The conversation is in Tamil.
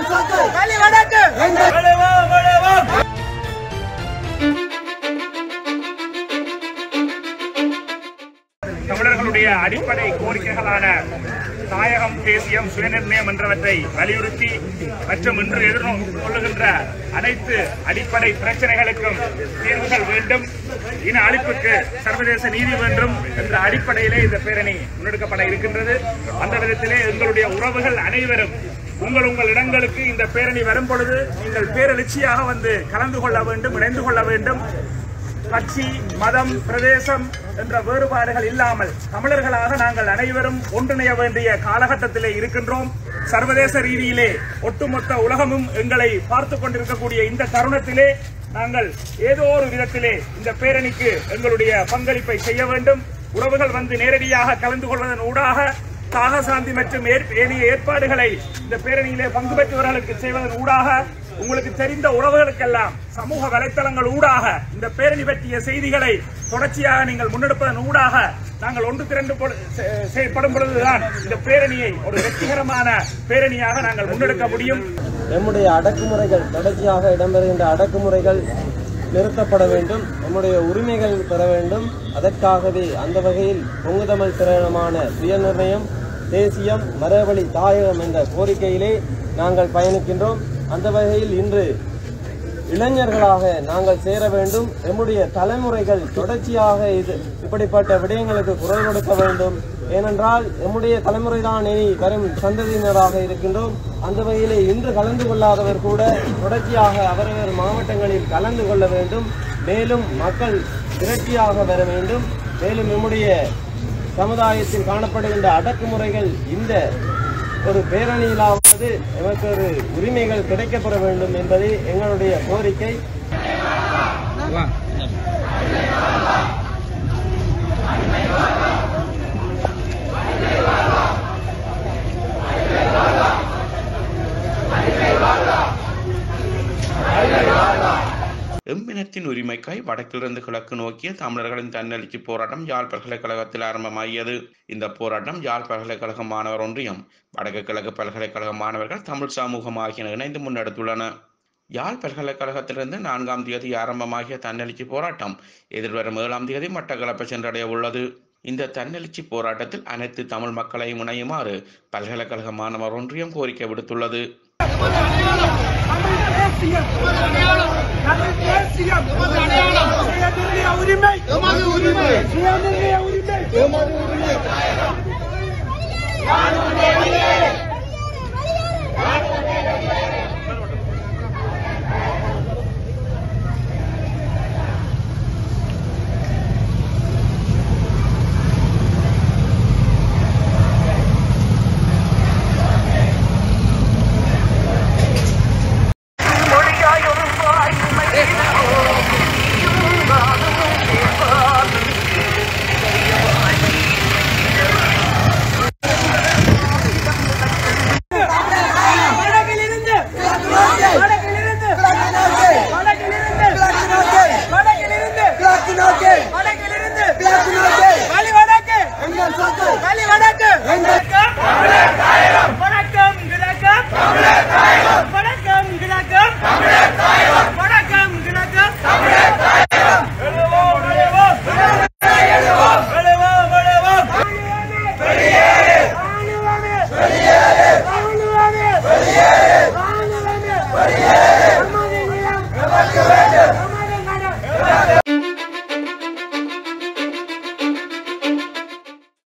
தமிழர்களுடைய அடிப்படை கோரிக்கைகளான தாயகம், தேசியம், சுயநிர்ணயம் என்றவற்றை வலியுறுத்தி மற்றும் இன்று எதிர்கொள்ளுகின்ற அனைத்து அடிப்படை பிரச்சனைகளுக்கும் தீர்வுகள் வேண்டும், இன அழிப்புக்கு சர்வதேச நீதி வேண்டும் என்ற அடிப்படையிலே இந்த பேரணி முன்னெடுக்கப்பட இருக்கின்றது. அந்த விதத்திலே எங்களுடைய உறவுகள் அனைவரும் உங்கள் இடங்களுக்கு இந்த பேரணி வரும் பொழுது நீங்கள் பேரெழுச்சியாக வந்து கலந்து கொள்ள வேண்டும், இணைந்து கொள்ள வேண்டும். கட்சி, மதம், பிரதேசம் என்ற வேறுபாடுகள் இல்லாமல் தமிழர்களாக நாங்கள் அனைவரும் ஒன்றிணைய வேண்டிய காலகட்டத்திலே இருக்கின்றோம். சர்வதேச ரீதியிலே ஒட்டுமொத்த உலகமும் எங்களை பார்த்துக் கொண்டிருக்கக்கூடிய இந்த தருணத்திலே நாங்கள் ஏதோ ஒரு விதத்திலே இந்த பேரணிக்கு எங்களுடைய பங்களிப்பை செய்ய வேண்டும். உறவுகள் வந்து நேரடியாக கலந்து கொள்வதன் ஊடாக சாகசாந்தி மற்றும் ஏனைய ஏற்பாடுகளை இந்த பேரணியிலே பங்கு பெற்றவர்களுக்கு செய்வதன் ஊடாக உங்களுக்கு தெரிந்த உறவுகளுக்கெல்லாம் சமூக வலைத்தளங்கள் ஊடாக இந்த பேரணி பற்றிய செய்திகளை தொடர்ச்சியாக நீங்கள் முன்னெடுப்பதன் ஊடாக நாங்கள் ஒன்று திரண்டு செயல்படும் பொழுதுதான் இந்த பேரணியை ஒரு வெற்றிகரமான பேரணியாக நாங்கள் முன்னெடுக்க முடியும். நம்முடைய அடக்குமுறைகள் தொடர்ச்சியாக இடம்பெறுகின்ற அடக்குமுறைகள் நிறுத்தப்பட வேண்டும், நம்முடைய உரிமைகள் பெற வேண்டும். அதற்காகவே அந்த வகையில் பொங்கு தமிழ் பிரகடனமான சுயநிர்ணயம், தேசியம், மரபவழி தாயகம் என்ற கோரிக்கையிலே நாங்கள் பயணிக்கின்றோம். அந்த வகையில் இன்று இளைஞர்களாக நாங்கள் சேர வேண்டும். நம்முடைய தலைமுறைகள் தொடர்ச்சியாக இப்படிப்பட்ட விடயங்களுக்கு குரல் கொடுக்க வேண்டும். ஏனென்றால் நம்முடைய தலைமுறைதான் இனி வரும் சந்ததியினராக இருக்கின்றோம். அந்த வகையிலே இன்று கலந்து கொள்ளாதவர் கூட தொடர்ச்சியாக அவரவர் மாவட்டங்களில் கலந்து கொள்ள வேண்டும். மேலும் மக்கள் திரட்சியாக வர வேண்டும். மேலும் நம்முடைய சமுதாயத்தில் காணப்படுகின்ற அடக்குமுறைகள் இந்த ஒரு பேரணியிலாவது எமக்கு ஒரு உரிமைகள் கிடைக்கப்பெற வேண்டும் என்பதே எங்களுடைய கோரிக்கை. எம்பினத்தின் உரிமைக்காய் வடக்கிலிருந்து கிழக்கு நோக்கிய தமிழர்களின் தன்னெழுச்சி போராட்டம் யாழ் பல்கலைக்கழகத்தில் ஆரம்பமாகியது. இந்த போராட்டம் யாழ் பல்கலைக்கழக மாணவர் ஒன்றியம், வடக்கு கிழக்கு பல்கலைக்கழக மாணவர்கள், தமிழ் சமூகம் ஆகியன இணைந்து முன்னெடுத்துள்ளன. யாழ் பல்கலைக்கழகத்திலிருந்து 4ஆம் தேதி ஆரம்பமாகிய தன்னெழுச்சி போராட்டம் எதிர்வரும் 7ஆம் தேதி மட்டக்களப்பு சென்றடைய உள்ளது. இந்த தன்னெழுச்சி போராட்டத்தில் அனைத்து தமிழ் மக்களையும் இணையுமாறு பல்கலைக்கழக மாணவர் ஒன்றியம் கோரிக்கை விடுத்துள்ளது. உரிமை